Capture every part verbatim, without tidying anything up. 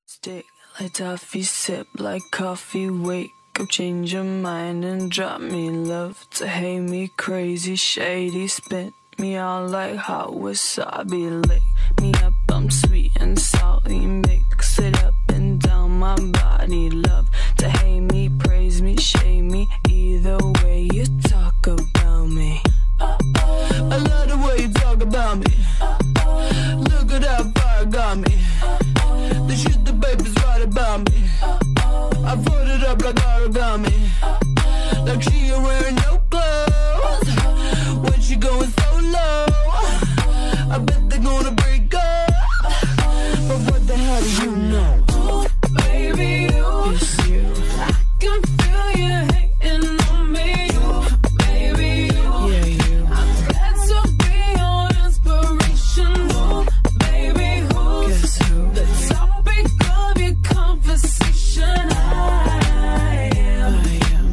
Stick like toffee, sip like coffee, wake up, change your mind and drop me love to hate me crazy, shady, spit me out like hot wasabi, lick me up, I'm sweet and salty, mix it up and down my body, love to hate me, praise me, shade me, either way you talk about me. I love the way you talk about me. Look at how far it got me. The shit the baby's right about me. I put it up like origami, like she ain't wearing no clothes. When she going so low, I bet they're gonna break up. But what the hell do you know? Ooh, baby, you, it's you. I can feel you hating on me. Ooh, baby, you, yeah, you. I'm glad to be your inspiration. Ooh, baby, who's guess who? The topic of your conversation. I am. I am.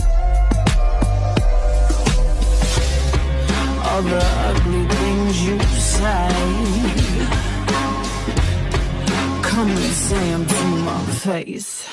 All the ugly things you say, come and say them to my face.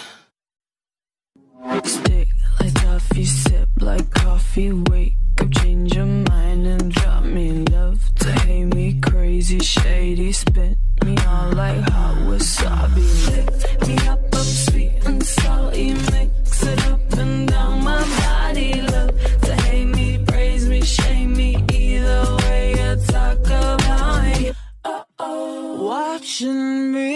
Stick like toffee, sip like coffee, wake up, change your mind and drop me love to hate me crazy, shady, spit me out like hot wasabi, lick me up, I'm sweet and salty, mix it up and down my body, love to hate me, praise me, shame me, either way you talk about me. Uh-oh. Watching me,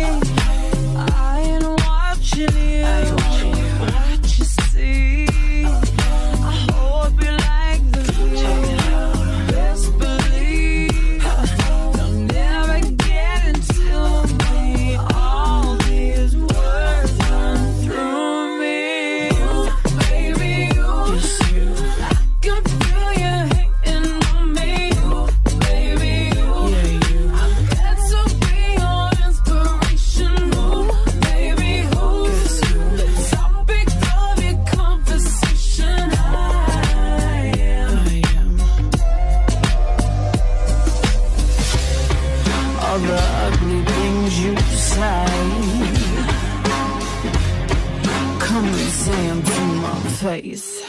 I ain't watching you. I ain't watching you. What you see, I hope you like the view. Best believe they'll never get into me. All these words run through me. Ooh, baby, you, it's you. I can feel you hating on me. Ooh, baby, you, yeah, you. I'm glad to be your inspiration. Ooh, baby, who's the topic of your conversation? I am. I am. All the ugly things you say, come and say them to my face.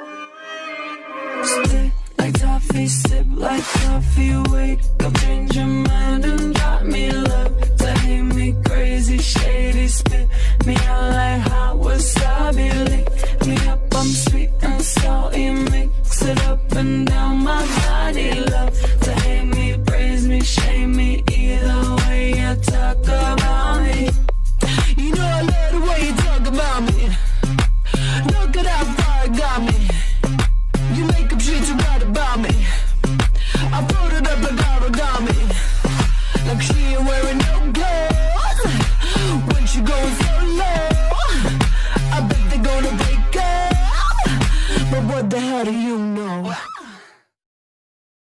Stick like toffee, sip like coffee, wake up, change your mind and drop me love to hate me crazy, shady, spit me out like hot wasabi, lick me up, I'm sweet and salty, mix it up and down my body, love to hate me, praise me, shame me, either way you talk about me. You know I love the way you talk about me. Look at how far it got me. You make up shit you write about me. I put it up like origami, like she ain't wearing no clothes. When she goes so low, I bet they're gonna break up. But what the hell do you know?